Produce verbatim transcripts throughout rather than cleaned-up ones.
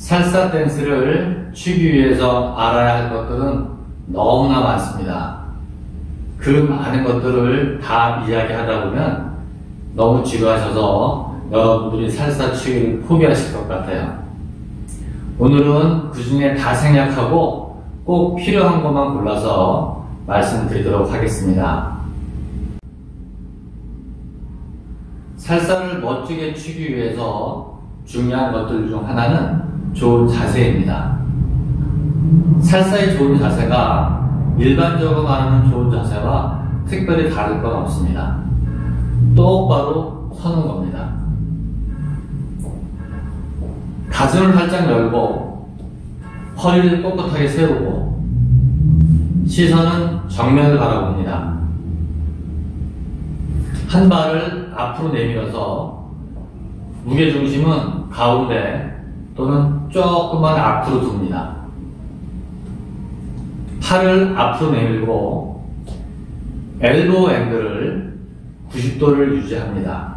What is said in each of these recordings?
살사 댄스를 추기 위해서 알아야 할 것들은 너무나 많습니다. 그 많은 것들을 다 이야기하다 보면 너무 지루하셔서 여러분들이 살사 추기를 포기하실 것 같아요. 오늘은 그 중에 다 생략하고 꼭 필요한 것만 골라서 말씀드리도록 하겠습니다. 살사를 멋지게 추기 위해서 중요한 것들 중 하나는 좋은 자세입니다. 살사의 좋은 자세가 일반적으로 말하는 좋은 자세와 특별히 다를 건 없습니다. 똑바로 서는 겁니다. 가슴을 활짝 열고 허리를 꼿꼿하게 세우고 시선은 정면을 바라봅니다. 한 발을 앞으로 내밀어서 무게중심은 가운데 또는 조금만 앞으로 둡니다. 팔을 앞으로 내밀고 엘보우 앵글을 구십 도를 유지합니다.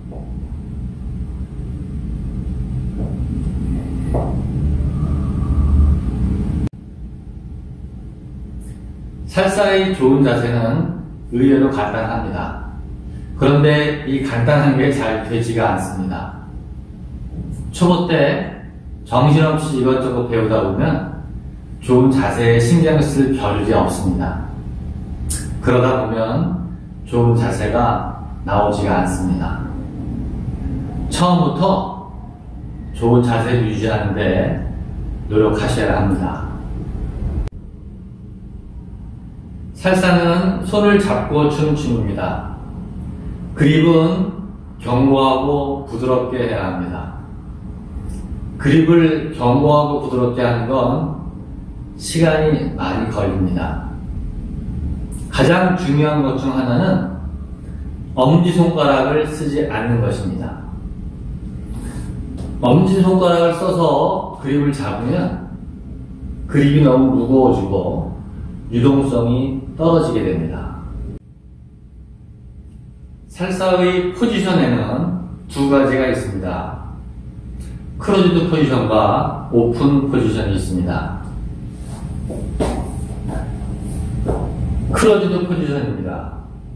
살사의 좋은 자세는 의외로 간단합니다. 그런데 이 간단한 게 잘 되지가 않습니다. 초보 때 정신없이 이것저것 배우다 보면 좋은 자세에 신경 쓸 겨를이 없습니다. 그러다 보면 좋은 자세가 나오지가 않습니다. 처음부터 좋은 자세를 유지하는데 노력하셔야 합니다. 살사는 손을 잡고 추는 춤입니다. 그립은 견고하고 부드럽게 해야 합니다. 그립을 견고하고 부드럽게 하는 건 시간이 많이 걸립니다. 가장 중요한 것 중 하나는 엄지손가락을 쓰지 않는 것입니다. 엄지손가락을 써서 그립을 잡으면 그립이 너무 무거워지고 유동성이 떨어지게 됩니다. 살사의 포지션에는 두 가지가 있습니다. 크로즈드 포지션과 오픈 포지션이 있습니다. 크로즈드 포지션입니다.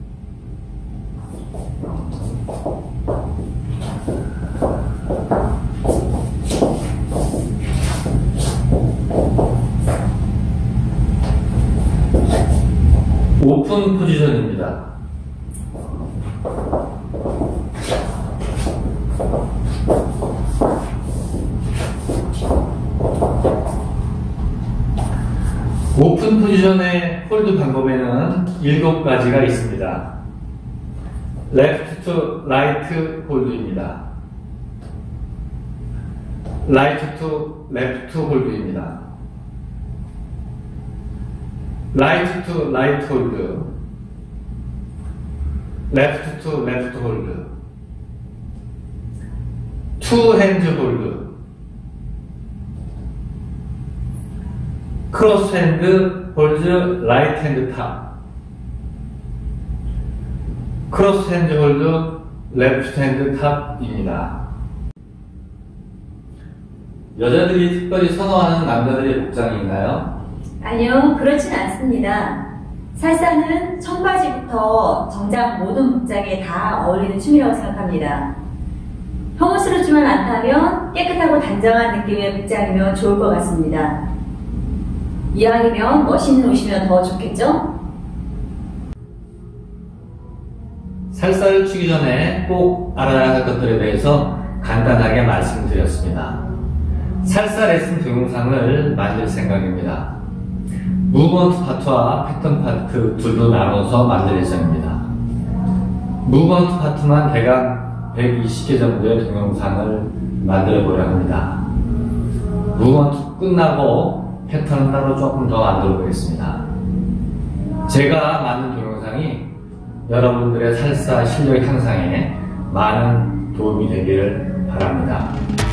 오픈 포지션입니다. 오픈 포지션의 홀드 방법에는 일곱 가지가 있습니다. 레프트 투 라이트 홀드입니다. 라이트 투 레프트 홀드입니다. 라이트 투 라이트 홀드, 레프트 투 레프트 홀드, 투 핸즈 홀드, 크로스 핸드 홀즈 라이트 핸드 탑, 크로스 핸드 홀드 레프트 핸드 탑입니다. 여자들이 특별히 선호하는 남자들의 복장이 있나요? 아니요, 그렇진 않습니다. 살사는 청바지부터 정장 모든 복장에 다 어울리는 춤이라고 생각합니다. 혐오스럽지만 않다면 깨끗하고 단정한 느낌의 복장이면 좋을 것 같습니다. 이왕이면 멋있는 옷이면 더 좋겠죠? 살사를 추기 전에 꼭 알아야 할 것들에 대해서 간단하게 말씀드렸습니다. 살사 레슨 동영상을 만들 생각입니다. 무브먼트 파트와 패턴 파트 둘로 나눠서 만들 예정입니다. 무브먼트 파트만 대략 백이십 개 정도의 동영상을 만들어 보려 합니다. 무브먼트 끝나고 패턴은 따로 조금 더 만들어 보겠습니다. 제가 만든 동영상이 여러분들의 살사 실력 향상에 많은 도움이 되기를 바랍니다.